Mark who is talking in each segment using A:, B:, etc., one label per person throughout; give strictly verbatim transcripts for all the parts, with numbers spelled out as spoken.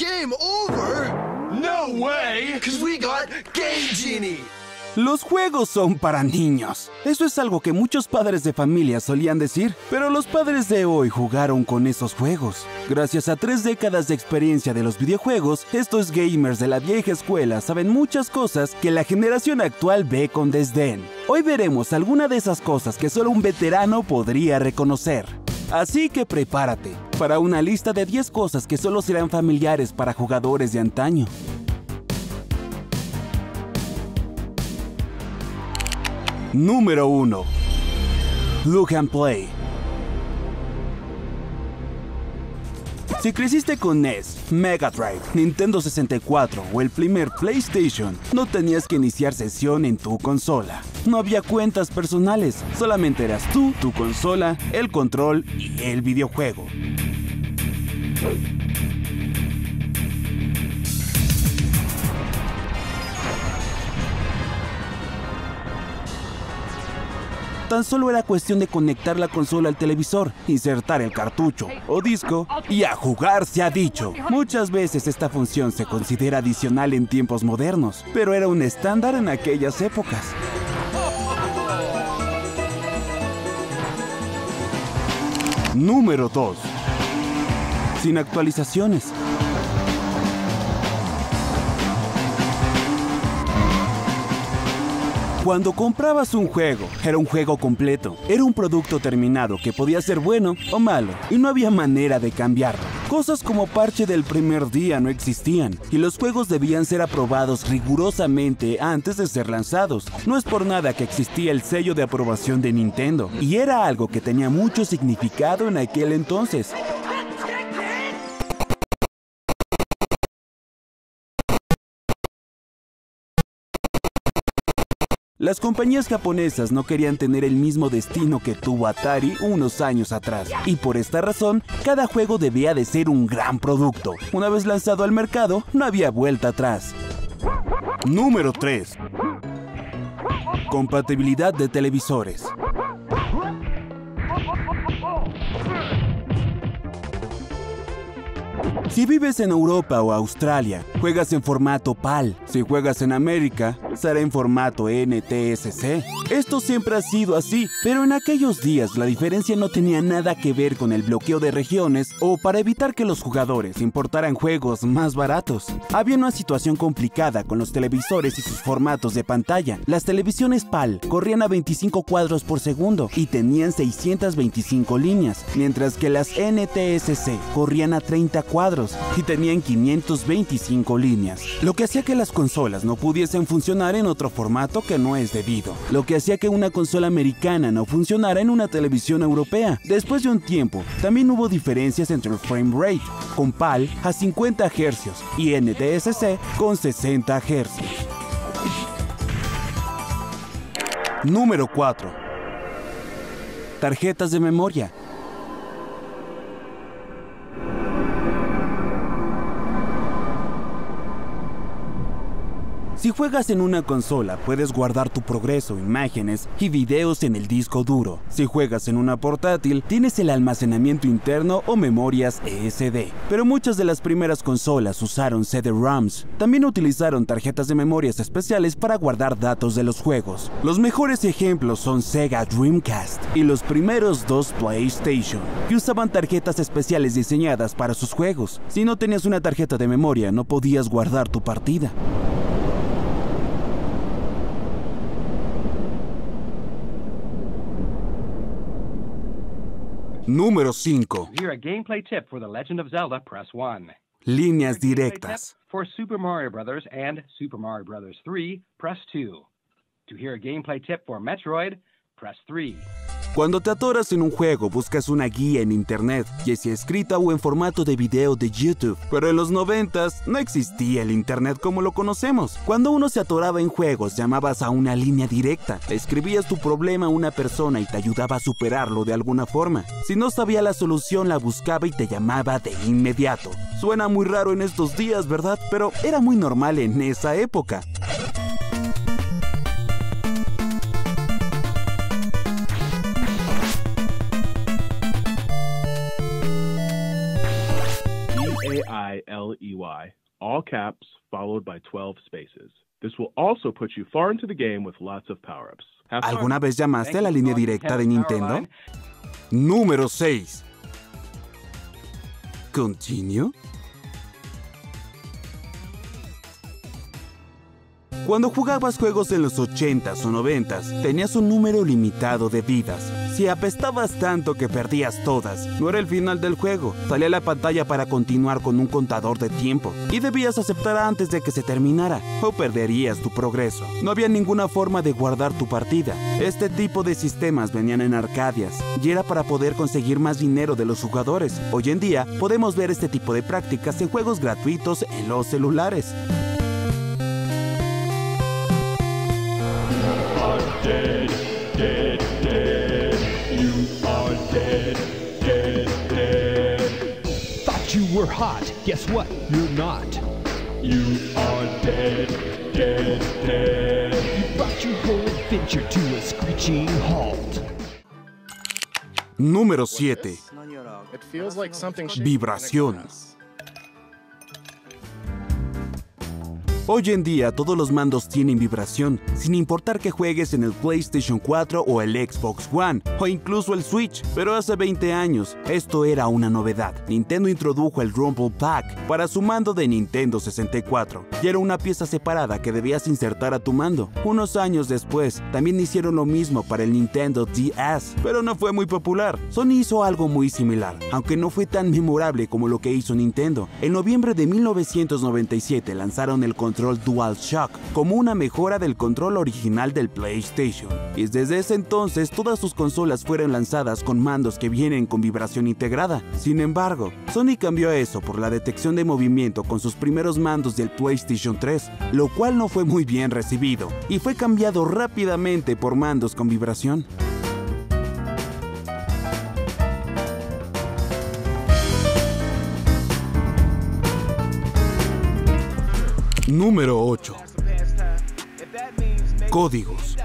A: Game over? No way! Because we got Game Genie!
B: Los juegos son para niños. Eso es algo que muchos padres de familia solían decir, pero los padres de hoy jugaron con esos juegos. Gracias a tres décadas de experiencia de los videojuegos, estos gamers de la vieja escuela saben muchas cosas que la generación actual ve con desdén. Hoy veremos alguna de esas cosas que solo un veterano podría reconocer. Así que prepárate para una lista de diez cosas que solo serán familiares para jugadores de antaño. Número uno. Plug and Play. Si creciste con N E S, Mega Drive, Nintendo sesenta y cuatro o el primer PlayStation, no tenías que iniciar sesión en tu consola. No había cuentas personales, solamente eras tú, tu consola, el control y el videojuego. Tan solo era cuestión de conectar la consola al televisor, insertar el cartucho o disco y a jugar se ha dicho. Muchas veces esta función se considera adicional en tiempos modernos, pero era un estándar en aquellas épocas. Número dos. Sin actualizaciones. Cuando comprabas un juego, era un juego completo. Era un producto terminado que podía ser bueno o malo, y no había manera de cambiarlo. Cosas como parche del primer día no existían, y los juegos debían ser aprobados rigurosamente antes de ser lanzados. No es por nada que existía el sello de aprobación de Nintendo, y era algo que tenía mucho significado en aquel entonces. Las compañías japonesas no querían tener el mismo destino que tuvo Atari unos años atrás, y por esta razón, cada juego debía de ser un gran producto. Una vez lanzado al mercado, no había vuelta atrás. Número tres. Compatibilidad de televisores. Si vives en Europa o Australia, juegas en formato PAL. Si juegas en América, será en formato N T S C. Esto siempre ha sido así, pero en aquellos días la diferencia no tenía nada que ver con el bloqueo de regiones o para evitar que los jugadores importaran juegos más baratos. Había una situación complicada con los televisores y sus formatos de pantalla. Las televisiones PAL corrían a veinticinco cuadros por segundo y tenían seiscientas veinticinco líneas, mientras que las N T S C corrían a treinta cuadros y tenían quinientas veinticinco líneas, lo que hacía que las consolas no pudiesen funcionar en otro formato que no es debido, lo que hacía que una consola americana no funcionara en una televisión europea. Después de un tiempo, también hubo diferencias entre el frame rate, con PAL a cincuenta hercios y N T S C con sesenta hercios. Número cuatro. Tarjetas de memoria. Si juegas en una consola, puedes guardar tu progreso, imágenes y videos en el disco duro. Si juegas en una portátil, tienes el almacenamiento interno o memorias E S D. Pero muchas de las primeras consolas usaron C D-ROMs. También utilizaron tarjetas de memorias especiales para guardar datos de los juegos. Los mejores ejemplos son Sega Dreamcast y los primeros dos PlayStation, que usaban tarjetas especiales diseñadas para sus juegos. Si no tenías una tarjeta de memoria, no podías guardar tu partida. Número cinco.
C: To hear a gameplay tip for The Legend of Zelda, press one.
B: Líneas directas.
C: For Super Mario Brothers and Super Mario Brothers three, press two. To hear a gameplay tip for Metroid, press three.
B: Cuando te atoras en un juego, buscas una guía en internet, ya sea escrita o en formato de video de YouTube. Pero en los noventas no existía el internet como lo conocemos. Cuando uno se atoraba en juegos, llamabas a una línea directa. Escribías tu problema a una persona y te ayudaba a superarlo de alguna forma. Si no sabía la solución, la buscaba y te llamaba de inmediato. Suena muy raro en estos días, ¿verdad? Pero era muy normal en esa época.
D: A I L L E Y, all caps, followed by twelve spaces. This will also put you far into the game with lots of power-ups. Have fun.
B: ¿Alguna vez llamaste a la línea directa de Nintendo? Número seis. ¿Continue? Cuando jugabas juegos en los ochentas o noventas, tenías un número limitado de vidas. Si apestabas tanto que perdías todas, no era el final del juego. Salía a la pantalla para continuar con un contador de tiempo y debías aceptar antes de que se terminara o perderías tu progreso. No había ninguna forma de guardar tu partida. Este tipo de sistemas venían en Arcadias y era para poder conseguir más dinero de los jugadores. Hoy en día podemos ver este tipo de prácticas en juegos gratuitos en los celulares.
E: Dead, dead, dead. You are dead, dead, dead.
F: Thought you were hot. Guess what? You're not.
E: You are dead, dead, dead.
F: You brought your whole adventure to a screeching halt.
B: Número siete.
G: It feels like something
B: Vibración. Hoy en día todos los mandos tienen vibración, sin importar que juegues en el PlayStation cuatro o el Xbox One, o incluso el Switch. Pero hace veinte años, esto era una novedad. Nintendo introdujo el Rumble Pack para su mando de Nintendo sesenta y cuatro, y era una pieza separada que debías insertar a tu mando. Unos años después, también hicieron lo mismo para el Nintendo D S, pero no fue muy popular. Sony hizo algo muy similar, aunque no fue tan memorable como lo que hizo Nintendo. En noviembre de mil novecientos noventa y siete lanzaron el control DualShock como una mejora del control original del PlayStation, y desde ese entonces todas sus consolas fueron lanzadas con mandos que vienen con vibración integrada. Sin embargo, Sony cambió eso por la detección de movimiento con sus primeros mandos del PlayStation tres, lo cual no fue muy bien recibido y fue cambiado rápidamente por mandos con vibración. Número ocho. Códigos.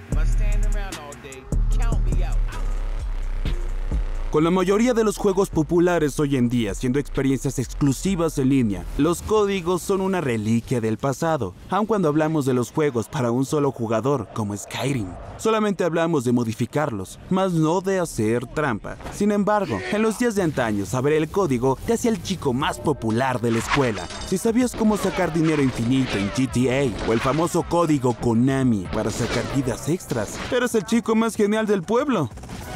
B: Con la mayoría de los juegos populares hoy en día siendo experiencias exclusivas en línea, los códigos son una reliquia del pasado, aun cuando hablamos de los juegos para un solo jugador, como Skyrim. Solamente hablamos de modificarlos, más no de hacer trampa. Sin embargo, en los días de antaño, saber el código te hacía el chico más popular de la escuela. Si sabías cómo sacar dinero infinito en G T A, o el famoso código Konami para sacar vidas extras, eres el chico más genial del pueblo.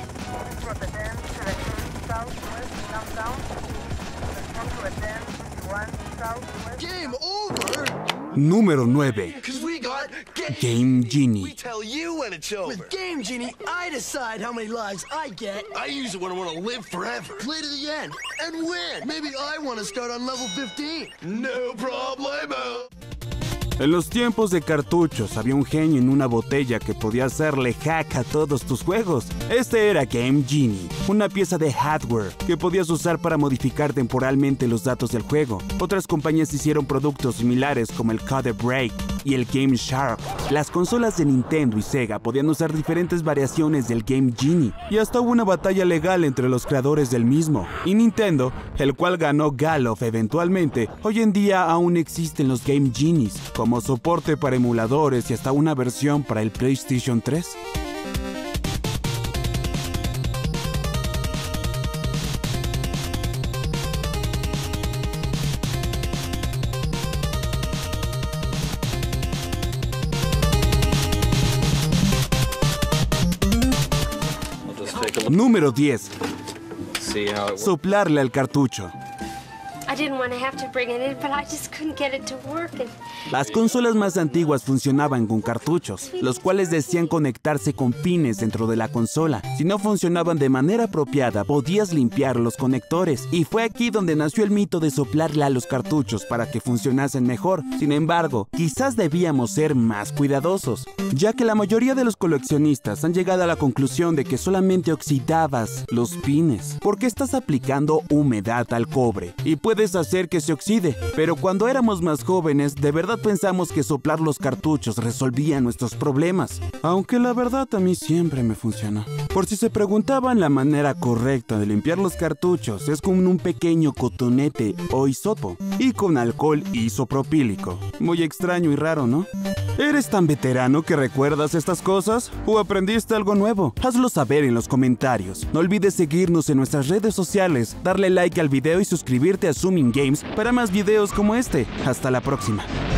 A: Game over.
B: Número nueve.
A: Cause we got ga-
B: Game
A: We
B: Genie.
A: tell you when it's over.
H: With Game Genie, I decide how many lives I get.
A: I use it when I want to live forever.
H: Play to the end and win. Maybe I want to start on level fifteen.
A: No problemo.
B: En los tiempos de cartuchos había un genio en una botella que podía hacerle hack a todos tus juegos. Este era Game Genie, una pieza de hardware que podías usar para modificar temporalmente los datos del juego. Otras compañías hicieron productos similares como el Code Break y el Game Shark. Las consolas de Nintendo y Sega podían usar diferentes variaciones del Game Genie, y hasta hubo una batalla legal entre los creadores del mismo. Y Nintendo, el cual ganó Galof eventualmente, hoy en día aún existen los Game Genies, como soporte para emuladores y hasta una versión para el PlayStation tres. Número diez. Soplarle al cartucho.
I: I didn't want to have to bring it in, but I just couldn't get it to work. And...
B: Las consolas más antiguas funcionaban con cartuchos, los cuales decían conectarse con pines dentro de la consola. Si no funcionaban de manera apropiada, podías limpiar los conectores, y fue aquí donde nació el mito de soplarle a los cartuchos para que funcionasen mejor. Sin embargo, quizás debíamos ser más cuidadosos, ya que la mayoría de los coleccionistas han llegado a la conclusión de que solamente oxidabas los pines, porque estás aplicando humedad al cobre, y puede puedes hacer que se oxide, pero cuando éramos más jóvenes, de verdad pensamos que soplar los cartuchos resolvía nuestros problemas, aunque la verdad a mí siempre me funcionó. Por si se preguntaban, la manera correcta de limpiar los cartuchos es con un pequeño cotonete o hisopo y con alcohol isopropílico. Muy extraño y raro, ¿no? ¿Eres tan veterano que recuerdas estas cosas? ¿O aprendiste algo nuevo? Hazlo saber en los comentarios. No olvides seguirnos en nuestras redes sociales, darle like al video y suscribirte a Zooming Games para más videos como este. Hasta la próxima.